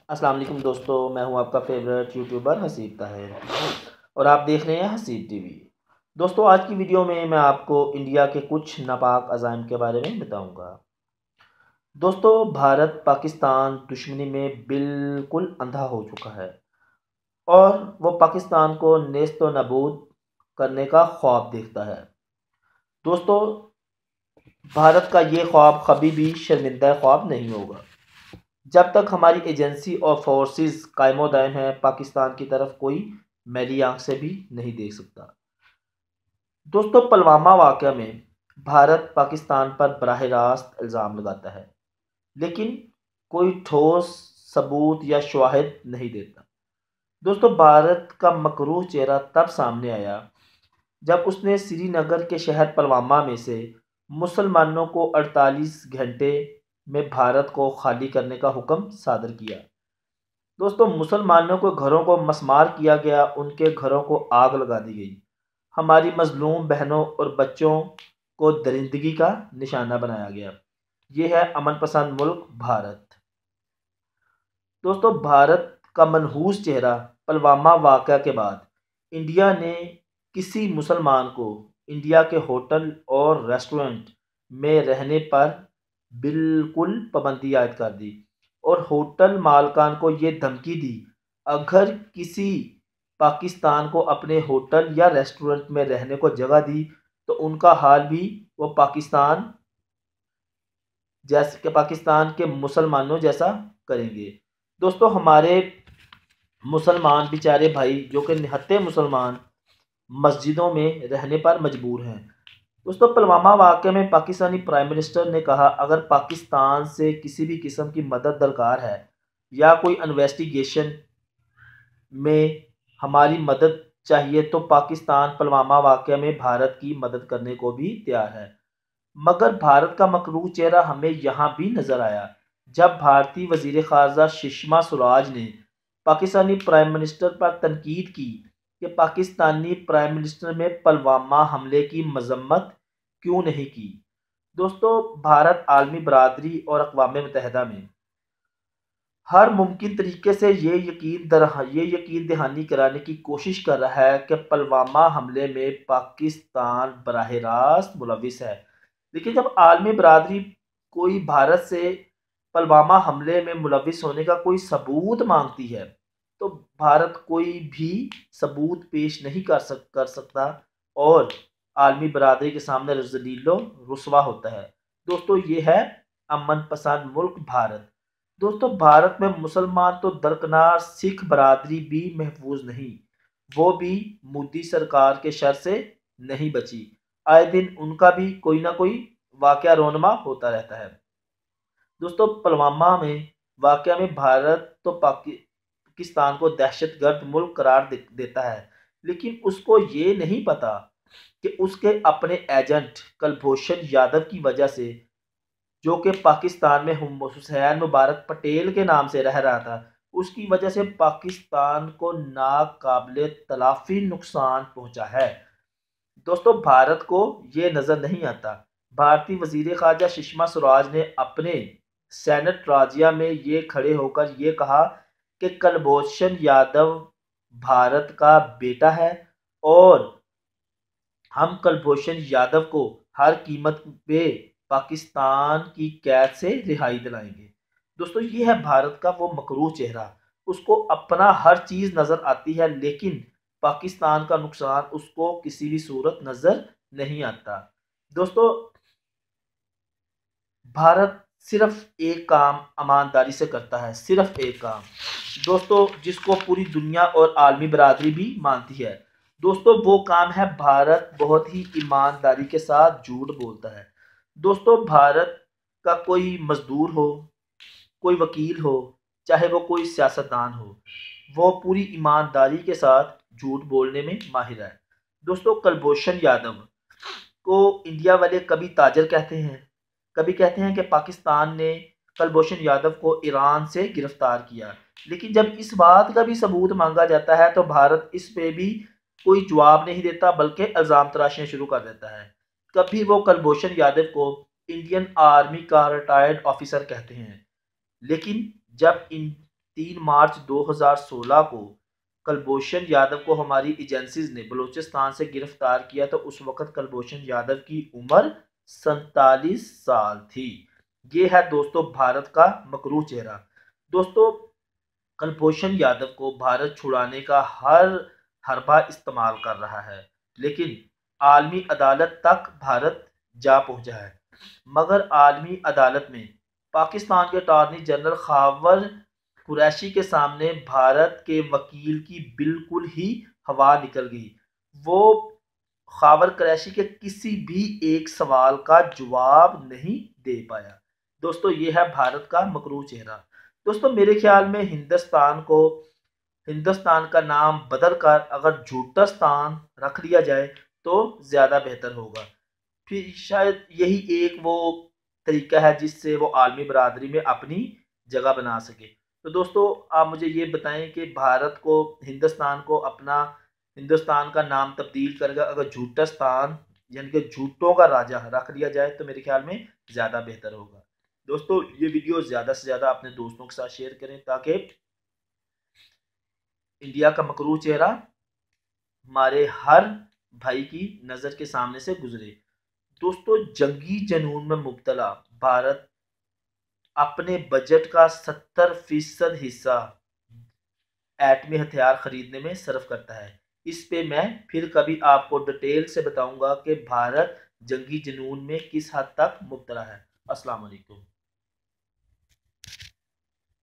अस्सलाम वालेकुम दोस्तों, मैं हूं आपका फेवरेट यूट्यूबर हसीब ताहिर और आप देख रहे हैं हसीब टीवी। दोस्तों, आज की वीडियो में मैं आपको इंडिया के कुछ नापाक अज़ाइम के बारे में बताऊंगा। दोस्तों, भारत पाकिस्तान दुश्मनी में बिल्कुल अंधा हो चुका है और वो पाकिस्तान को नेस्त नबूद करने का ख्वाब देखता है। दोस्तों, भारत का ये ख्वाब कभी भी शर्मिंदा ख्वाब नहीं होगा। जब तक हमारी एजेंसी और फोर्सेस कायमो दायम है, पाकिस्तान की तरफ कोई मैली आंख से भी नहीं देख सकता। दोस्तों, पुलवामा वाक़या में भारत पाकिस्तान पर बराह रास्त इल्ज़ाम लगाता है, लेकिन कोई ठोस सबूत या शवाहिद नहीं देता। दोस्तों, भारत का मकरूह चेहरा तब सामने आया जब उसने श्रीनगर के शहर पुलवामा में से मुसलमानों को 48 घंटे में भारत को खाली करने का हुक्म सादर किया। दोस्तों, मुसलमानों के घरों को मसमार किया गया, उनके घरों को आग लगा दी गई। हमारी मजलूम बहनों और बच्चों को दरिंदगी का निशाना बनाया गया। ये है अमन पसंद मुल्क भारत। दोस्तों, भारत का मनहूस चेहरा पुलवामा वाक़या के बाद इंडिया ने किसी मुसलमान को इंडिया के होटल और रेस्टोरेंट में रहने पर बिल्कुल पाबंदी आयद कर दी और होटल मालकान को ये धमकी दी, अगर किसी पाकिस्तान को अपने होटल या रेस्टोरेंट में रहने को जगह दी तो उनका हाल भी वो पाकिस्तान के मुसलमानों जैसा करेंगे। दोस्तों, हमारे मुसलमान बेचारे भाई जो कि निहत्थे मुसलमान मस्जिदों में रहने पर मजबूर हैं। दोस्तों, पुलवामा वाक़ये में पाकिस्तानी प्राइम मिनिस्टर ने कहा, अगर पाकिस्तान से किसी भी किस्म की मदद दरकार है या कोई इन्वेस्टिगेशन में हमारी मदद चाहिए तो पाकिस्तान पुलवामा वाक़या में भारत की मदद करने को भी तैयार है। मगर भारत का मकरूह चेहरा हमें यहाँ भी नजर आया जब भारतीय वजीर खारजा सुषमा स्वराज ने पाकिस्तानी प्राइम मिनिस्टर पर तनकीद की कि पाकिस्तानी प्राइम मिनिस्टर ने पुलवामा हमले की मजम्मत क्यों नहीं की। दोस्तों, भारत आलमी बरादरी और अक़वाम मुत्तहिदा में हर मुमकिन तरीके से ये यकीन दहानी कराने की कोशिश कर रहा है कि पुलवामा हमले में पाकिस्तान बराह रास्त मुलविस है। लेकिन जब आलमी बरादरी कोई भारत से पुलवामा हमले में मुलविस होने का कोई सबूत मांगती है तो भारत कोई भी सबूत पेश नहीं कर सकता और आलमी बरादरी के सामने जलीलो रुसवा होता है। दोस्तों, ये है अमन पसंद मुल्क भारत। दोस्तों, भारत में मुसलमान तो दरकिनार, सिख बरादरी भी महफूज नहीं, वो भी मोदी सरकार के शर से नहीं बची। आए दिन उनका भी कोई ना कोई वाकया रोनमा होता रहता है। दोस्तों, पुलवामा में वाकया में भारत तो पाकिस्तान को दहशतगर्द मुल्क करार देता है, लेकिन उसको ये नहीं पता कि उसके अपने एजेंट कुलभूषण यादव की वजह से, जो कि पाकिस्तान में हुसैन मुबारक पटेल के नाम से रह रहा था, उसकी वजह से पाकिस्तान को नाकाबिले तलाफी नुकसान पहुंचा है। दोस्तों, भारत को ये नज़र नहीं आता। भारतीय वजीर खारजा सुषमा स्वराज ने अपने सेनेट राज्य में ये खड़े होकर ये कहा कि कुलभूषण यादव भारत का बेटा है और हम कुलभूषण यादव को हर कीमत पे पाकिस्तान की कैद से रिहाई दिलाएंगे। दोस्तों, ये है भारत का वो मकरूह चेहरा। उसको अपना हर चीज़ नज़र आती है, लेकिन पाकिस्तान का नुकसान उसको किसी भी सूरत नज़र नहीं आता। दोस्तों, भारत सिर्फ एक काम ईमानदारी से करता है, सिर्फ एक काम दोस्तों, जिसको पूरी दुनिया और आलमी बरादरी भी मानती है। दोस्तों, वो काम है भारत बहुत ही ईमानदारी के साथ झूठ बोलता है। दोस्तों, भारत का कोई मजदूर हो, कोई वकील हो, चाहे वो कोई सियासतदान हो, वो पूरी ईमानदारी के साथ झूठ बोलने में माहिर है। दोस्तों, कुलभूषण यादव को इंडिया वाले कभी ताजर कहते हैं, कभी कहते हैं कि पाकिस्तान ने कुलभूषण यादव को ईरान से गिरफ्तार किया, लेकिन जब इस बात का भी सबूत मांगा जाता है तो भारत इस पे भी कोई जवाब नहीं देता, बल्कि इल्ज़ाम तराशने शुरू कर देता है। कभी वो कुलभूषण यादव को इंडियन आर्मी का रिटायर्ड ऑफिसर कहते हैं, लेकिन जब 3 मार्च 2016 को कुलभूषण यादव को हमारी एजेंसीज ने बलूचिस्तान से गिरफ्तार किया, तो उस वक्त कुलभूषण यादव की उम्र 47 साल थी। ये है दोस्तों भारत का मकरूह चेहरा। दोस्तों कुलभूषण यादव को भारत छुड़ाने का हर हरबा इस्तेमाल कर रहा है, लेकिन आलमी अदालत तक भारत जा पहुंचा है, मगर आलमी अदालत में पाकिस्तान के अटॉर्नी जनरल खावर कुरैशी के सामने भारत के वकील की बिल्कुल ही हवा निकल गई। वो खावर कुरैशी के किसी भी एक सवाल का जवाब नहीं दे पाया। दोस्तों ये है भारत का मकरूह चेहरा। दोस्तों मेरे ख्याल में हिंदुस्तान का नाम बदल कर अगर झूठास्तान रख लिया जाए तो ज़्यादा बेहतर होगा। फिर शायद यही एक वो तरीका है जिससे वो आलमी बरादरी में अपनी जगह बना सके। तो दोस्तों आप मुझे ये बताएं कि भारत को, हिंदुस्तान को अपना हिंदुस्तान का नाम तब्दील करके अगर झूठास्तान यानी कि झूठों का राजा रख लिया जाए तो मेरे ख्याल में ज़्यादा बेहतर होगा। दोस्तों ये वीडियो ज़्यादा से ज़्यादा अपने दोस्तों के साथ शेयर करें ताकि इंडिया का मकरूह चेहरा हमारे हर भाई की नज़र के सामने से गुजरे। दोस्तों जंगी जुनून में मुब्तला भारत अपने बजट का 70% हिस्सा एटमी हथियार खरीदने में सर्व करता है। इस पे मैं फिर कभी आपको डिटेल से बताऊंगा कि भारत जंगी जुनून में किस हद तक मुब्तला है। अस्सलाम वालेकुम।